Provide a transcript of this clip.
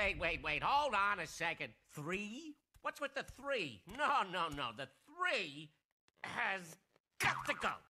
wait. Hold on a second. 3? What's with the 3? No. The 3 has got to go.